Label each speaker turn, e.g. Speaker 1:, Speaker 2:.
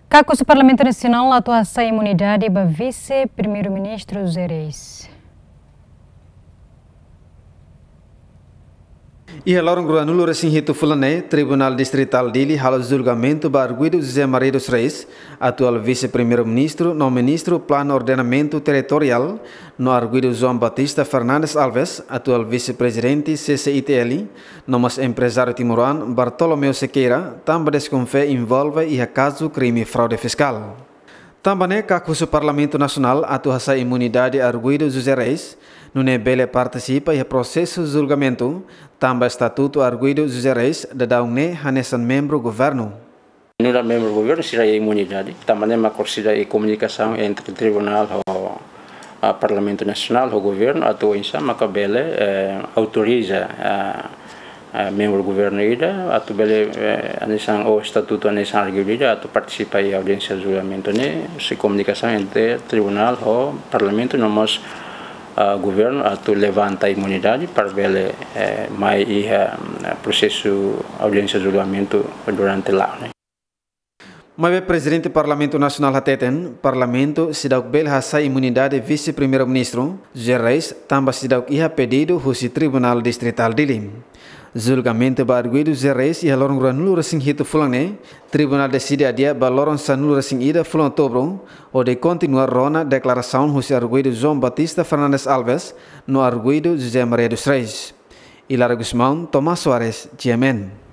Speaker 1: Cacos Parlamento Nacional atuação imunidade para vice-primeiro-ministro José Reis.
Speaker 2: E a Laurent Granulo Recinhito Fulane, Tribunal Distrital dele, halo julgamento para Arguido José Maria dos Reis, atual vice-primeiro-ministro, no ministro Plano Ordenamento Territorial, no Arguido João Batista Fernandes Alves, atual vice-presidente CCITL, no mas empresário timoruan Bartolomeu Sequeira, também desconfia envolve e a caso crime fraude fiscal. Também Cacos Parlamento Nacional atuação imunidade Arguido José Reis, no nebele participa e processo de julgamento, também estatuto Arguido José Reis, da daune hanesan membro governo.
Speaker 3: No membro do governo será a imunidade, também uma corrida e comunicação entre o tribunal e o Parlamento Nacional, o governo, a tua insa, macabele autoriza a membro do governo ida, a tu bele anesan o estatuto anesan Arguido a tu participa em audiência de julgamento ne, se comunicação entre o tribunal e o Parlamento, nós governo atau levanta a imunidade para ver mais processo audiência de julgamento durante lá.
Speaker 2: Mas o presidente do Parlamento Nacional Hateten, Parlamento se dá bel hasa imunidade vice-primeiro-ministro José Reis, também se dá ia pedido ao Tribunal Distrital dele. Julgamento para Arguido José Reis e a Laurent Granulo Recinhito Fulane, Tribunal decide a dia para Laurent Sanulo Recinhida Fulan Outubro, ou de continuar rona declaração ao Arguido João Batista Fernandes Alves no Arguido José Maria dos Reis. Hilário Guzmão, Tomás Soares, GMN.